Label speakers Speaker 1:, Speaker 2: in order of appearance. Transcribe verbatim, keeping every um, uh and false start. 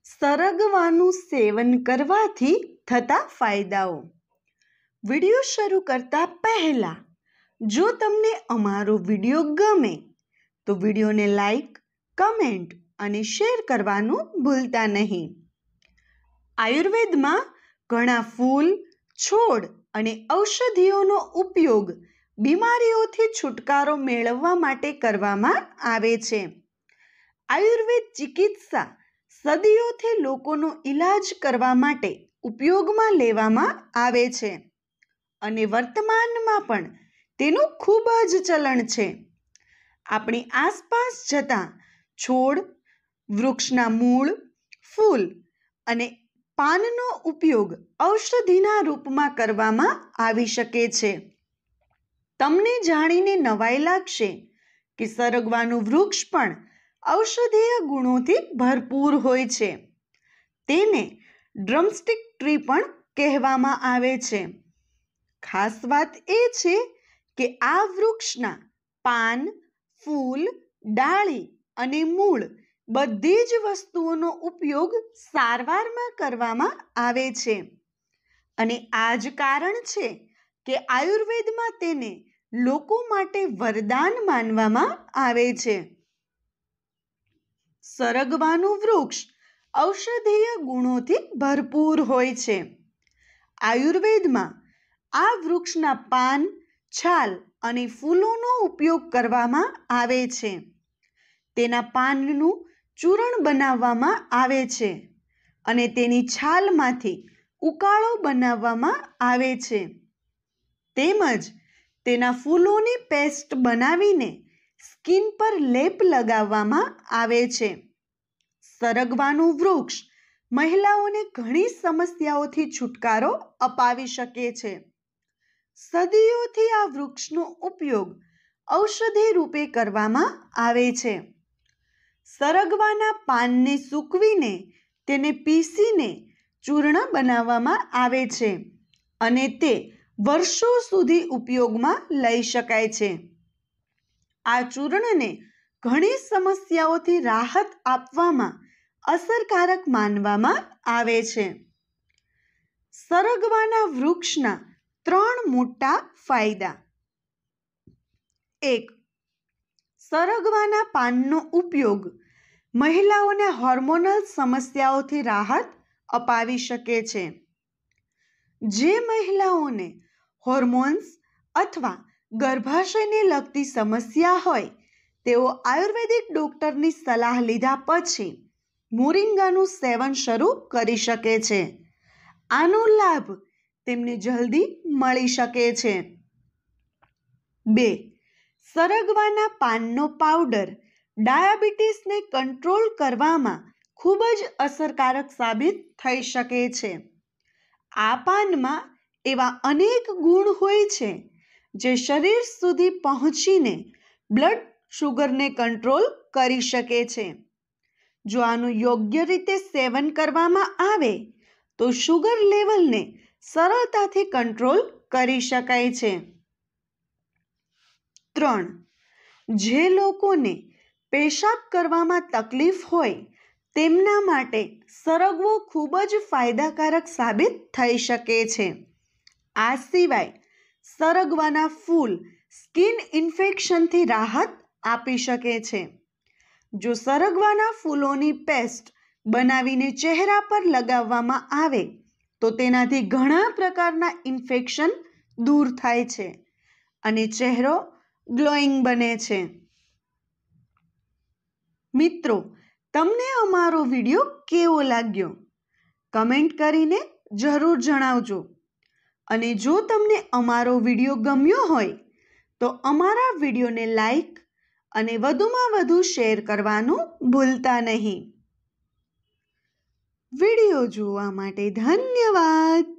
Speaker 1: સરગવાનું સેવન કરવાથી થતા ફાયદાઓ. વિડિયો શરૂ કરતા પહેલા જો તમને અમારો વિડિયો ગમે તો વિડિયોને લાઈક, કમેન્ટ અને શેર કરવાનું ભૂલતા નહીં. આયુર્વેદમાં ઘણા ફૂલ, છોડ અને ઔષધિઓનો ઉપયોગ બીમારીઓથી છુટકારો મેળવવા માટે કરવામાં આવે છે. આયુર્વેદ ચિકિત્સા સદીઓથી લોકોનો ઈલાજ કરવા માટે ઉપયોગમાં લેવામાં આવે છે અને વર્તમાનમાં પણ તેનું ખૂબ જ ચલણ છે. આપણી આસપાસ જતા છોડ, વૃક્ષના મૂળ, ફૂલ અને પાનનો ઉપયોગ ઔષધિના રૂપમાં કરવામાં આવી શકે છે. તમને જાણીને નવાઈ લાગશે કે સરગવાનું વૃક્ષ પણ ઔષધીય ગુણોથી ભરપૂર હોય છે. તેને ડ્રમસ્ટિક ટ્રી પણ કહેવામાં આવે છે. ખાસ વાત એ છે કે આ વૃક્ષના પાન, ફૂલ, ડાળી અને મૂળ બધી જ વસ્તુઓનો ઉપયોગ સારવારમાં કરવામાં આવે છે અને આ જ કારણ છે કે આયુર્વેદમાં તેને લોકો માટે વરદાન માનવામાં આવે છે. સરગવાનું વૃક્ષ ઔષધીય ગુણોથી ભરપૂર હોય છે. આયુર્વેદમાં આ વૃક્ષના પાન, છાલ અને ફૂલોનો ઉપયોગ કરવામાં આવે છે. તેના પાનનું ચૂર્ણ બનાવવામાં આવે છે અને તેની છાલમાંથી ઉકાળો બનાવવામાં આવે છે. તેમજ તેના ફૂલોની પેસ્ટ બનાવીને સ્કિન પર લેપ લગાવવામાં આવે છે. સરગવાનું વૃક્ષ મહિલાઓને ઘણી સમસ્યાઓથી છુટકારો અપાવી શકે છે. સદીઓથી આ વૃક્ષનો ઉપયોગ ઔષધિ રૂપે કરવામાં આવે છે. સરગવાના પાનને સૂકવીને તેને પીસીને ચૂર્ણ બનાવવામાં આવે છે અને તે વર્ષો સુધી ઉપયોગમાં લઈ શકાય છે. આ ચૂર્ણને ઘણી સમસ્યાઓથી રાહત આપવામાં અસરકારક માનવામાં આવે છે. સરગવાના વૃક્ષના ત્રણ મોટા ફાયદા. એક. સરગવાના પાનનો ઉપયોગ મહિલાઓને હોર્મોનલ સમસ્યાઓથી રાહત અપાવી શકે છે. જે મહિલાઓને હોર્મોન્સ અથવા ગર્ભાશયને લગતી સમસ્યા હોય તેઓ આયુર્વેદિક ડૉક્ટરની સલાહ લીધા પછી મોરિંગાનું સેવન શરૂ કરી શકે છે. આનો લાભ તેમને જલ્દી મળી શકે છે. બે. સરગવાના પાનનો પાવડર ડાયાબિટીસને કંટ્રોલ કરવામાં ખૂબ જ અસરકારક સાબિત થઈ શકે છે. આ પાનમાં એવા અનેક ગુણ હોય છે જે શરીર સુધી પહોંચીને બ્લડ શુગરને કંટ્રોલ કરી શકે છે. જો આનું યોગ્ય રીતે સેવન કરવામાં આવે તો શુગર લેવલને સરળતાથી કંટ્રોલ કરી શકાય છે. ત્રણ. જે લોકોને પેશાબ કરવામાં તકલીફ હોય તેમના માટે સરગવો ખૂબ જ ફાયદાકારક સાબિત થઈ શકે છે. આ સિવાય સરગવાના ફૂલ સ્કિન ઇન્ફેક્શનથી રાહત આપી શકે છે. જો સરગવાના ફૂલોની પેસ્ટ બનાવીને ચહેરા પર લગાવવામાં આવે તો તેનાથી ઘણા પ્રકારના ઇન્ફેક્શન દૂર થાય છે અને ચહેરો ગ્લોઈંગ બને છે. મિત્રો, તમને અમારો વિડિયો કેવો લાગ્યો? કમેન્ટ કરીને જરૂર જણાવજો અને જો તમને અમારો વિડિયો ગમ્યો હોય તો અમારા વિડિયોને લાઈક અને વધુમાં વધુ શેર કરવાનું ભૂલતા નહીં. વિડિયો જોવા માટે ધન્યવાદ.